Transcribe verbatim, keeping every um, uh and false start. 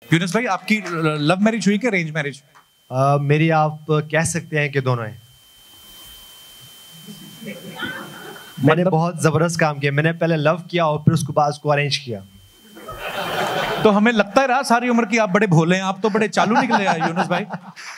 यूनुस भाई, आपकी love marriage हुई कि अरेंज मैरिज? uh, मेरी आप कह सकते हैं कि दोनों हैं। मैंने मतलब? बहुत जबरदस्त काम किया। मैंने पहले लव किया और फिर उसके बाद उसको अरेंज किया। तो हमें लगता है रहा सारी उम्र की आप बड़े भोले हैं, आप तो बड़े चालू निकले हैं यूनुस भाई।